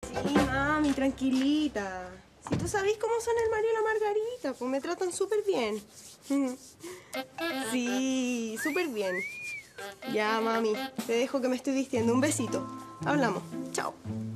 Sí, mami, tranquilita. Si tú sabés cómo son el Mario y la Margarita, pues me tratan súper bien. Sí, súper bien. Ya, mami, te dejo que me estoy vistiendo. Un besito. Hablamos. Chao.